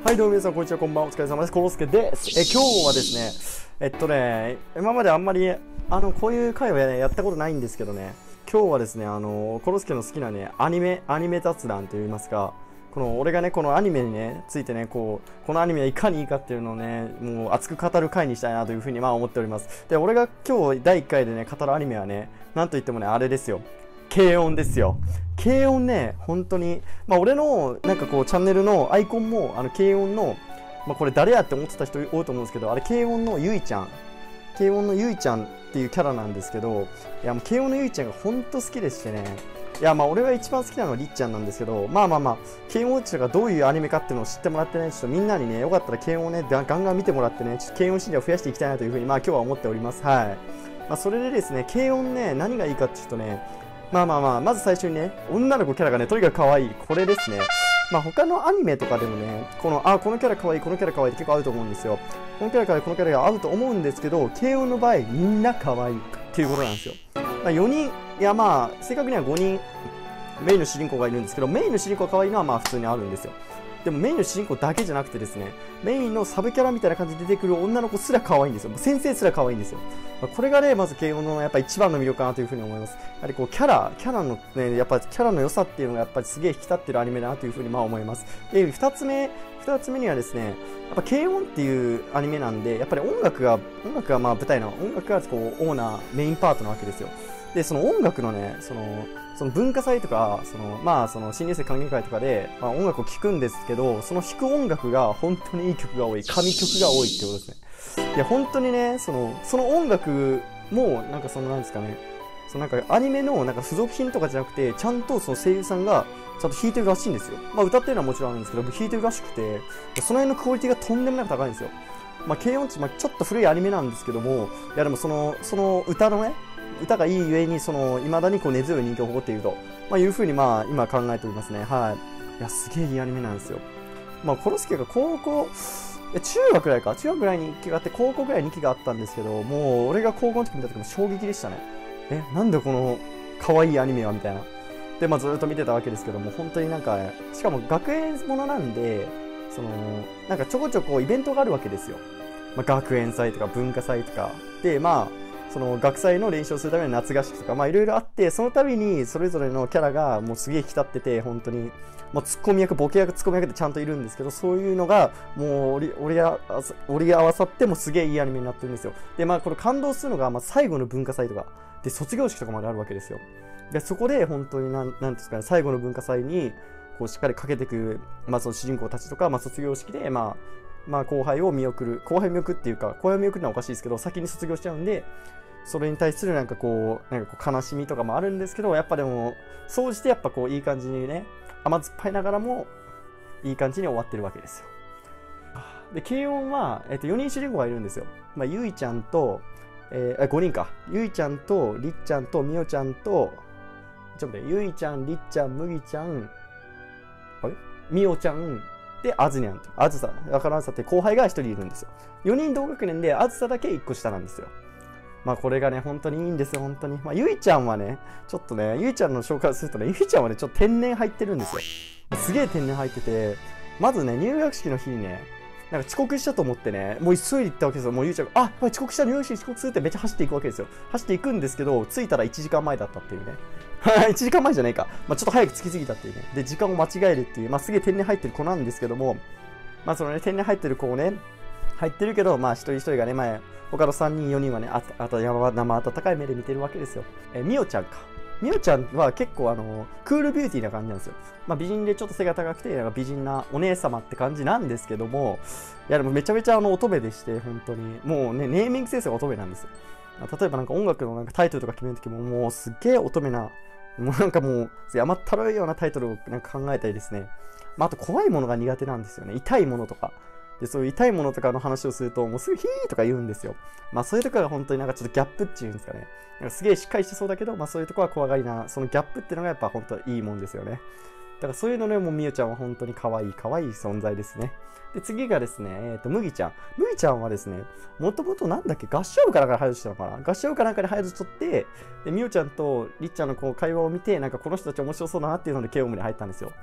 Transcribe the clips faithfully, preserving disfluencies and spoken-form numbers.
はい、どうも皆さん、こんにちは、こんばんは、お疲れ様です。コロスケです。え、今日はですね、えっとね、今まであんまり、あの、こういう回は、ね、やったことないんですけどね、今日はですね、あの、コロスケの好きなね、アニメ、アニメ雑談といいますか、この、俺がね、このアニメにね、ついてね、こう、このアニメはいかにいいかっていうのをね、もう熱く語る回にしたいなというふうに、まあ思っております。で、俺が今日だいいっかいでね、語るアニメはね、なんといってもね、あれですよ。軽音ですよ。軽音ね、本当に、まあ俺のなんかこうチャンネルのアイコンもあの軽音の、まあこれ誰やって思ってた人多いと思うんですけど、あれ軽音のゆいちゃん、軽音のゆいちゃんっていうキャラなんですけど、いやもう軽音のゆいちゃんが本当好きでしてね、いやまあ俺が一番好きなのはりっちゃんなんですけど、まあまあまあ、軽音ちゃんがどういうアニメかっていうのを知ってもらってね、ちょっとみんなにね、よかったら軽音をね、ガンガン見てもらってね、ちょっと軽音信者を増やしていきたいなというふうに、まあ今日は思っております。はい。まあそれでですね、軽音ね、何がいいかっていうとね、まあまあまあ、まず最初にね、女の子キャラがね、とにかく可愛い。これですね。まあ他のアニメとかでもね、この、あ、このキャラ可愛い、このキャラ可愛いって結構あると思うんですよ。このキャラ可愛い、このキャラが合うと思うんですけど、軽音の場合、みんな可愛いっていうことなんですよ。まあよにん、いやまあ、正確にはごにん、メインの主人公がいるんですけど、メインの主人公が可愛いのはまあ普通にあるんですよ。でもメインの主人公だけじゃなくてですね、メインのサブキャラみたいな感じで出てくる女の子すら可愛いんですよ。先生すら可愛いんですよ。これがね、まず軽音のやっぱ一番の魅力かなというふうに思います。やはりこうキャラ、キャラのね、やっぱキャラの良さっていうのがやっぱりすげえ引き立ってるアニメだなというふうにまあ思います。で、二つ目、二つ目にはですね、やっぱ軽音っていうアニメなんで、やっぱり音楽が、音楽がまあ舞台の音楽がこうオーナー、メインパートなわけですよ。で、その音楽のね、その、その文化祭とか、その、まあ、その新入生歓迎会とかで、まあ、音楽を聴くんですけど、その弾く音楽が本当にいい曲が多い、神曲が多いってことですね。いや、本当にね、その、その音楽も、なんかその、なんですかね、そのなんかアニメのなんか付属品とかじゃなくて、ちゃんとその声優さんが、ちゃんと弾いてるらしいんですよ。まあ、歌ってるのはもちろんあるんですけど、弾いてるらしくて、その辺のクオリティがとんでもなく高いんですよ。まあ、軽音って、まあ、ちょっと古いアニメなんですけども、いや、でもその、その歌のね、歌がいいゆえに、その、未だにこう根強い人気を誇っていると、まあ、いうふうに、まあ、今考えておりますね。はい。いや、すげえいいアニメなんですよ。まあ、コロスケが高校、え、中学ぐらいか。中学ぐらいにいっきがあって、高校ぐらいににきがあったんですけど、もう、俺が高校の時見た時も衝撃でしたね。え、なんでこの、可愛いアニメはみたいな。で、まあ、ずっと見てたわけですけども、本当になんか、しかも学園ものなんで、その、なんかちょこちょこイベントがあるわけですよ。まあ、学園祭とか文化祭とか。で、まあ、その学祭の練習をするための夏合宿とか、まあいろいろあって、その度にそれぞれのキャラがもうすげえ引き立ってて、本当に、まあツッコミ役、ボケ役、ツッコミ役ってちゃんといるんですけど、そういうのがもう折り、折りあ折り合わさってもすげえいいアニメになってるんですよ。で、まあこれ感動するのが、まあ最後の文化祭とか、で、卒業式とかまであるわけですよ。で、そこで本当になん、なんですかね、最後の文化祭に、こうしっかりかけていく、まあその主人公たちとか、まあ卒業式で、まあ、まあ後輩を見送る、後輩見送るっていうか、後輩を見送るのはおかしいですけど、先に卒業しちゃうんで、それに対するなんかこう、なんかこう悲しみとかもあるんですけど、やっぱでも、そうしてやっぱこういい感じにね、甘酸っぱいながらも、いい感じに終わってるわけですよ。で、軽音は、えっと、よにん主人公がいるんですよ。まあ、ゆいちゃんと、えー、ごにんか。ゆいちゃんと、りっちゃんと、みおちゃんと、ちょっと待って、ゆいちゃん、りっちゃん、むぎちゃん、あれみおちゃん、で、あずにゃんと。あずさ、だからあずさって後輩がひとりいるんですよ。よにん同学年で、あずさだけいっこ下なんですよ。まあこれがね、本当にいいんですよ、本当に。まあゆいちゃんはね、ちょっとね、ゆいちゃんの紹介をするとね、ゆいちゃんはね、ちょっと天然入ってるんですよ。すげえ天然入ってて、まずね、入学式の日にね、なんか遅刻したと思ってね、もう急いで行ったわけですよ。もうゆいちゃんが、あ、やっぱり遅刻した、入学式遅刻するってめっちゃ走っていくわけですよ。走っていくんですけど、着いたらいちじかんまえだったっていうね。いちじかんまえじゃないか。まあちょっと早く着きすぎたっていうね。で、時間を間違えるっていう、まあすげえ天然入ってる子なんですけども、まあそのね、天然入ってる子をね、入ってるけど、まあ一人一人がね、前、他のさんにん、よにんはね、ああと生温かい目で見てるわけですよ。え、みおちゃんか。みおちゃんは結構あの、クールビューティーな感じなんですよ。まあ美人でちょっと背が高くて、なんか美人なお姉様って感じなんですけども、いやでもめちゃめちゃあの乙女でして、本当に。もうね、ネーミングセンスが乙女なんですよ。例えばなんか音楽のなんかタイトルとか決めるときも、もうすっげえ乙女な、もうなんかもう、甘ったるいようなタイトルをなんか考えたりですね。まああと怖いものが苦手なんですよね。痛いものとか。で、そういう痛いものとかの話をすると、もうすぐヒーとか言うんですよ。まあそういうところが本当になんかちょっとギャップっていうんですかね。なんかすげえしっかりしてそうだけど、まあそういうところは怖がりな、そのギャップっていうのがやっぱ本当いいもんですよね。だからそういうのね、もうみゆちゃんは本当に可愛い可愛い存在ですね。で、次がですね、えっと、むぎちゃん。むぎちゃんはですね、もともとなんだっけ、合唱部かなんかに入る人なのかな合唱部かなんかに入る人って、で、みゆちゃんとりっちゃんのこう会話を見て、なんかこの人たち面白そうだなっていうので、軽音部に入ったんですよ。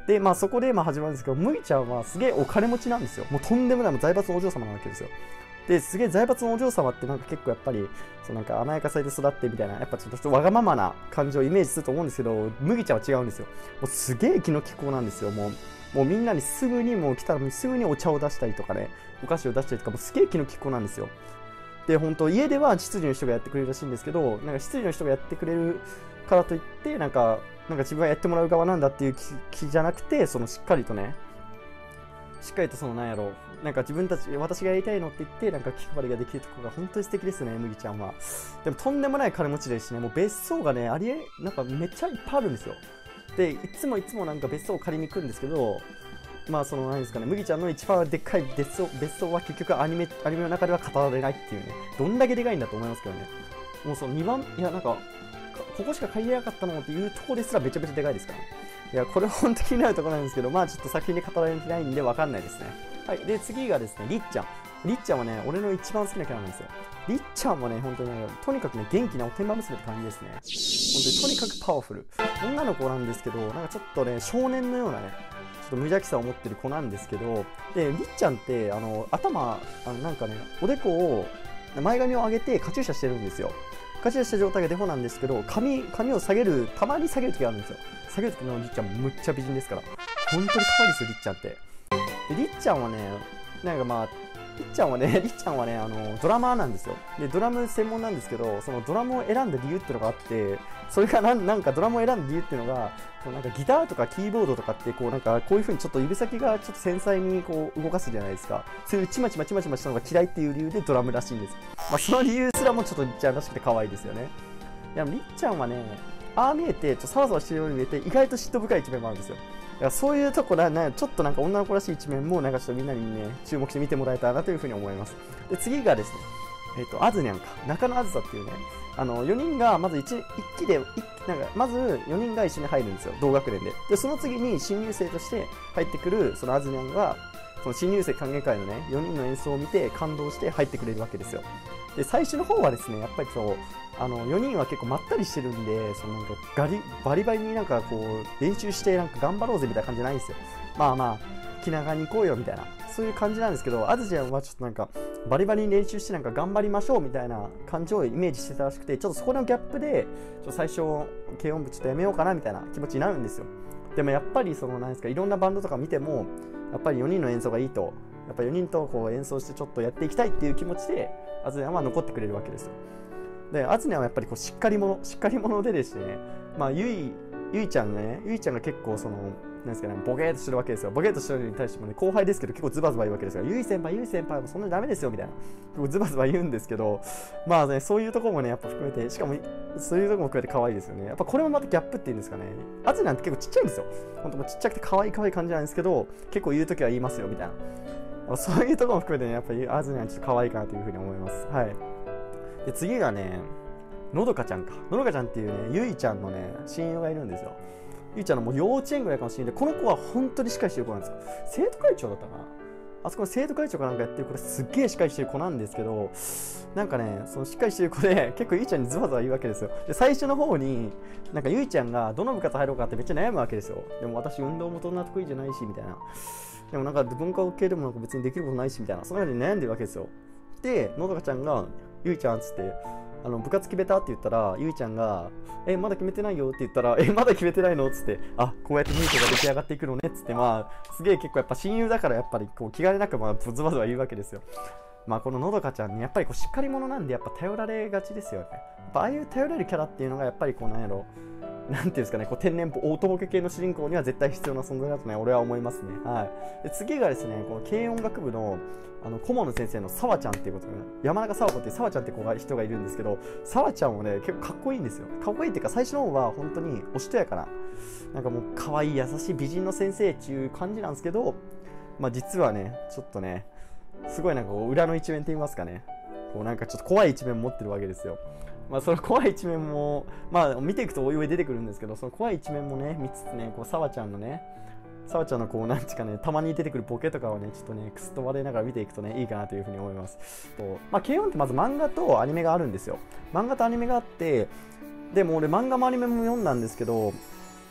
で、まあそこでまあ始まるんですけど、麦ちゃんはすげえお金持ちなんですよ。もうとんでもないもう財閥のお嬢様なわけですよ。で、すげえ財閥のお嬢様ってなんか結構やっぱり、そうなんか甘やかされて育ってみたいな、やっぱちょっとわがままな感じをイメージすると思うんですけど、麦ちゃんは違うんですよ。もうすげえ気の利く子なんですよ。もう、もうみんなにすぐにもう来たらすぐにお茶を出したりとかね、お菓子を出したりとか、もうすげえ気の利く子なんですよ。で、本当家では執事の人がやってくれるらしいんですけど、なんか執事の人がやってくれるからといって、なんか、なんか自分がやってもらう側なんだっていう気じゃなくて、そのしっかりとね、しっかりとそのなんやろう、なんか自分たち、私がやりたいのって言って、なんか気配りができるところが本当に素敵ですね、麦ちゃんは。でもとんでもない金持ちですしね、もう別荘がね、ありえ、なんかめっちゃいっぱいあるんですよ。で、いつもいつもなんか別荘を借りに行くんですけど、まあその何ですかね、麦ちゃんの一番でっかい別荘、別荘は結局アニメ、アニメの中では語られないっていうね、どんだけでかいんだと思いますけどね。もうそのにばん、いやなんか、ここしか借りれなかったのっていうところですらめちゃめちゃでかいですからね。いや、これ本当に気になるところなんですけど、まあちょっと作品で語られてないんでわかんないですね。はい。で、次がですね、りっちゃん。りっちゃんはね、俺の一番好きなキャラなんですよ。りっちゃんはね、本当にね、とにかくね、元気なおてんば娘って感じですね。本当にとにかくパワフル。女の子なんですけど、なんかちょっとね、少年のようなね、ちょっと無邪気さを持ってる子なんですけど、で、りっちゃんって、あの、頭、あのなんかね、おでこを、前髪を上げてカチューシャしてるんですよ。カチューシャした状態がデフォなんですけど、髪、髪を下げる、たまに下げる時があるんですよ。下げる時のりっちゃんむっちゃ美人ですから。本当に可愛いですよ、りっちゃんって。で、りっちゃんはね、なんかまあ、りっちゃんはね、りっちゃんはね、あの、ドラマーなんですよ。で、ドラム専門なんですけど、そのドラムを選んだ理由っていうのがあって、それがなんなんかドラムを選んだ理由っていうのが、こうなんかギターとかキーボードとかって、こうなんかこういう風にちょっと指先がちょっと繊細にこう動かすじゃないですか。そういうちまちまちまちましたのが嫌いっていう理由でドラムらしいんです。まあ、その理由すらもちょっとりっちゃんらしくて可愛いですよね。いや、りっちゃんはね、ああ見えて、ちょっとサワサワしてるように見えて、意外と嫉妬深い一面もあるんですよ。いやそういうところな、ちょっとなんか女の子らしい一面も、なんかちょっとみんなにね、注目して見てもらえたらなというふうに思います。で、次がですね、えっ、ー、と、あずにゃんか、中野あずさっていうね、あの、よにんがまず 1, 一期で、なんか、まずよにんが一緒に入るんですよ、同学年で。で、その次に新入生として入ってくる、そのあずにゃんが、その新入生歓迎会のね、よにんの演奏を見て感動して入ってくれるわけですよ。で、最初の方はですね、やっぱりそう、あのよにんは結構まったりしてるんで、そのなんかガリバリバリになんかこう練習してなんか頑張ろうぜみたいな感じじゃないんですよ。まあまあ気長に行こうよみたいな、そういう感じなんですけど、あずちゃんはちょっとなんかバリバリに練習してなんか頑張りましょうみたいな感じをイメージしてたらしくて、ちょっとそこのギャップでちょっと最初軽音部ちょっとやめようかなみたいな気持ちになるんですよ。でもやっぱりそのなんですか、いろんなバンドとか見てもやっぱりよにんの演奏がいいと、やっぱよにんとこう演奏してちょっとやっていきたいっていう気持ちであずちゃんは残ってくれるわけですよ。で、あずにゃんはやっぱりこうしっかり者、しっかり者でですね、まあ、ゆい、ゆいちゃんね、ゆいちゃんが結構その、なんですかね、ボケーっとしてるわけですよ。ボケーっとしてるのに対してもね、後輩ですけど結構ズバズバ言うわけですよ。ゆい先輩、ゆい先輩もそんなにダメですよ、みたいな。結構ズバズバ言うんですけど、まあね、そういうところもね、やっぱ含めて、しかも、そういうところも含めて可愛いですよね。やっぱこれもまたギャップっていうんですかね。あずにゃんって結構ちっちゃいんですよ。ほんともうちっちゃくて可愛い可愛い感じなんですけど、結構言うときは言いますよ、みたいな。そういうところも含めてね、やっぱりあずにゃんちょっと可愛いかなというふうに思います。はい。で、次がね、のどかちゃんか。のどかちゃんっていうね、ゆいちゃんのね、親友がいるんですよ。ゆいちゃんのもう幼稚園ぐらいかもしれない。この子は本当にしっかりしてる子なんですよ。生徒会長だったかな、あそこの生徒会長かなんかやってる子ですっげえしっかりしてる子なんですけど、なんかね、そのしっかりしてる子で結構ゆいちゃんにズバズバ言うわけですよ。で、最初の方に、なんかゆいちゃんがどの部活入ろうかってめっちゃ悩むわけですよ。でも私運動もそんな得意じゃないし、みたいな。でもなんか文化系でもなんか別にできることないし、みたいな。そのように悩んでるわけですよ。で、のどかちゃんが、ゆいちゃんっつって、あの部活決めたって言ったら、ゆいちゃんが、え、まだ決めてないよって言ったら、え、まだ決めてないのっつって、あ、こうやってニュートが出来上がっていくのねっつって、まあ、すげえ結構やっぱ親友だからやっぱりこう気兼ねなくまあズバズバ言うわけですよ。まあこののどかちゃんにやっぱりこうしっかり者なんでやっぱ頼られがちですよね。やっぱああいう頼れるキャラっていうのがやっぱりこうなんやろ、なんていうんですかね、こう天然オートボケ系の主人公には絶対必要な存在だとね、俺は思いますね。はい。で、次がですね、この軽音楽部のあの顧問の先生のさわちゃんっていうことで、ね、山中さわ子っていうさわちゃんって子が人がいるんですけど、さわちゃんもね、結構かっこいいんですよ。かっこいいっていうか、最初の方は本当におしとやかな、なんかもう可愛い優しい美人の先生っていう感じなんですけど、まあ実はね、ちょっとね、すごいなんかこう裏の一面って言いますかね、こうなんかちょっと怖い一面持ってるわけですよ。まあその怖い一面も、まあ見ていくとおいおい出てくるんですけど、その怖い一面もね、見つつね、こうさわちゃんのね、さわちゃんのこうなんちかね、たまに出てくるボケとかをね、ちょっとね、くすっと笑いながら見ていくとね、いいかなというふうに思います。とまあ、軽音ってまず漫画とアニメがあるんですよ。漫画とアニメがあって、でも俺漫画もアニメも読んだんですけど、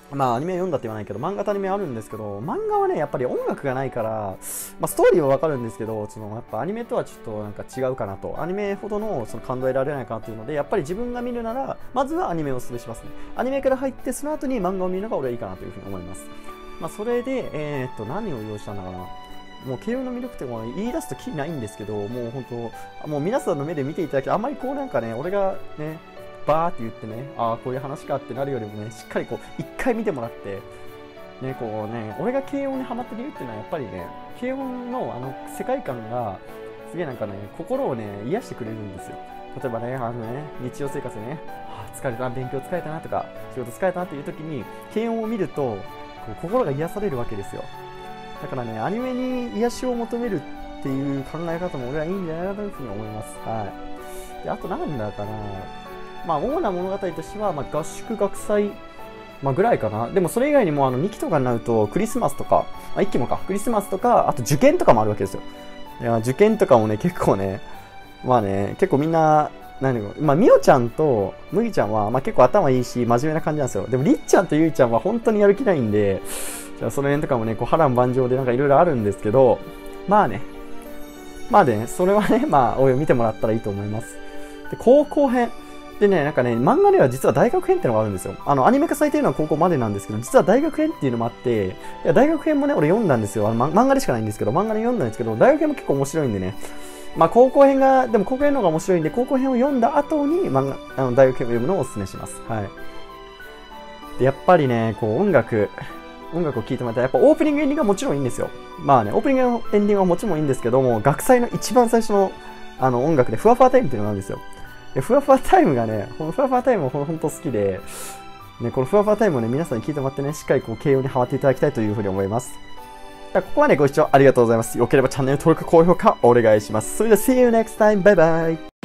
まあアニメ読んだって言わないけど漫画とアニメあるんですけど、漫画はねやっぱり音楽がないから、まあ、ストーリーはわかるんですけど、そのやっぱアニメとはちょっとなんか違うかなと、アニメほどのその感動得られないかなというので、やっぱり自分が見るならまずはアニメをおすすめしますね。アニメから入ってその後に漫画を見るのが俺はいいかなというふうに思います。まあそれでえー、っと何を用意したんだかな。もう慶応の魅力っても言い出すときりないんですけど、もう本当もう皆さんの目で見ていただき、あんまりこうなんかね俺がねバーって言ってね、ああこういう話かってなるよりもね、しっかりこう一回見てもらってね、こうね、俺が軽音にハマってる理由っていうのはやっぱりね、軽音のあの世界観がすげえなんかね、心をね癒してくれるんですよ。例えばね、あのね日常生活でね、はあ、疲れたな、勉強疲れたなとか仕事疲れたなっていう時に軽音を見るとこう心が癒されるわけですよ。だからね、アニメに癒しを求めるっていう考え方も俺はいいんじゃないかというふうに思います。はい。であとなんだかな、まあ主な物語としては、まあ、合宿学祭、まあ、ぐらいかな。でもそれ以外にもあのにきとかになるとクリスマスとか、あいっきもか、クリスマスとか、あと受験とかもあるわけですよ。いや受験とかもね結構ね、まあね結構みんな何をまあみおちゃんと麦ちゃんは、まあ、結構頭いいし真面目な感じなんですよ。でもりっちゃんとゆいちゃんは本当にやる気ないんで、じゃあその辺とかもねこう波乱万丈でなんかいろいろあるんですけど、まあねまあねそれはねまあおいを見てもらったらいいと思います。で高校編でね、なんかね、漫画では実は大学編っていうのがあるんですよ。あの、アニメ化されてるのは高校までなんですけど、実は大学編っていうのもあって、いや、大学編もね、俺読んだんですよ。あの、ま、漫画でしかないんですけど、漫画で読んだんですけど、大学編も結構面白いんでね。まあ、高校編が、でも高校編の方が面白いんで、高校編を読んだ後に漫画、あの、大学編を読むのをお勧めします。はい。で、やっぱりね、こう、音楽、音楽を聴いてもらったら、やっぱオープニングエンディングはもちろんいいんですよ。まあね、オープニングエンディングはもちろんいいんですけども、学祭の一番最初の、あの、音楽で、ふわふわタイムっていうのがあるんですよ。ふわふわタイムがね、このふわふわタイムもほんと好きで、ね、このふわふわタイムをね、皆さんに聞いてもらってね、しっかりこう、慶応にハマっていただきたいというふうに思います。ここまでご視聴ありがとうございます。よければチャンネル登録、高評価お願いします。それでは、See you next time! バイバイ